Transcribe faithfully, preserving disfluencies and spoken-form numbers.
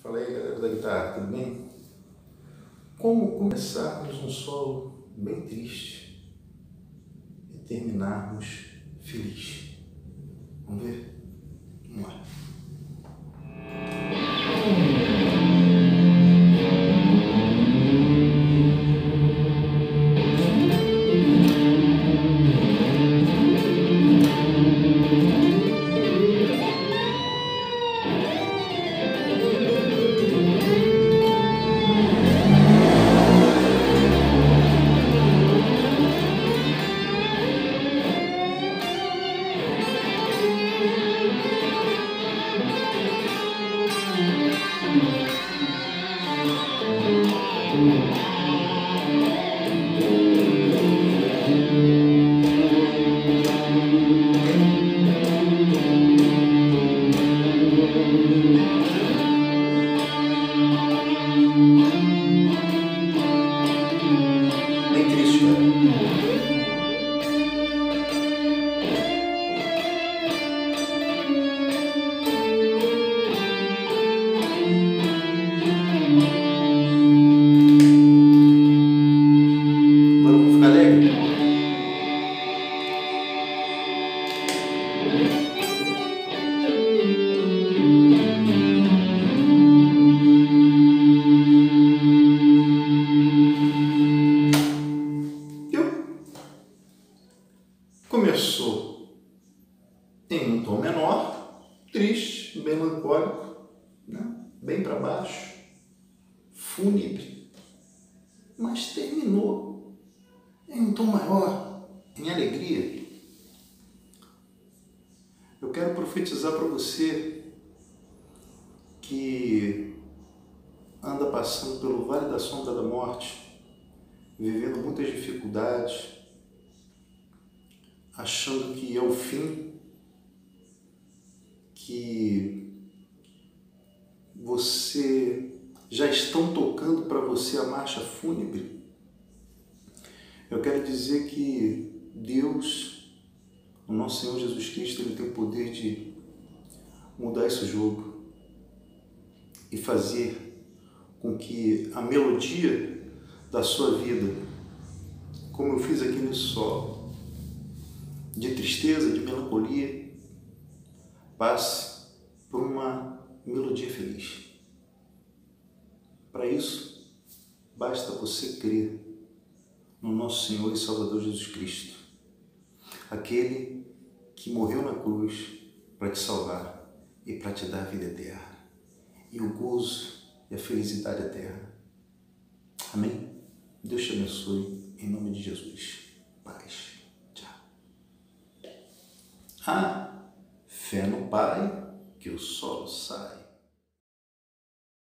Fala aí, galera da guitarra, tudo bem? Como começarmos um solo bem triste e terminarmos feliz? Vamos ver? Vamos lá. Bem triste, cara. Agora vamos ficar alegre? Começou em um tom menor, triste, melancólico, né? Bem para baixo, fúnebre, mas terminou em um tom maior, em alegria. Eu quero profetizar para você que anda passando pelo vale da sombra da morte, vivendo muitas dificuldades, achando que é o fim, que você já estão tocando para você a marcha fúnebre. Eu quero dizer que Deus, o nosso Senhor Jesus Cristo, Ele tem o poder de mudar esse jogo e fazer com que a melodia da sua vida, como eu fiz aqui no solo, de tristeza, de melancolia, passe por uma melodia feliz. Para isso, basta você crer no nosso Senhor e Salvador Jesus Cristo, aquele que morreu na cruz para te salvar e para te dar a vida eterna, e o gozo e a felicidade eterna. Amém? Deus te abençoe, em nome de Jesus. Paz. Ah, fé no Pai, que o solo sai.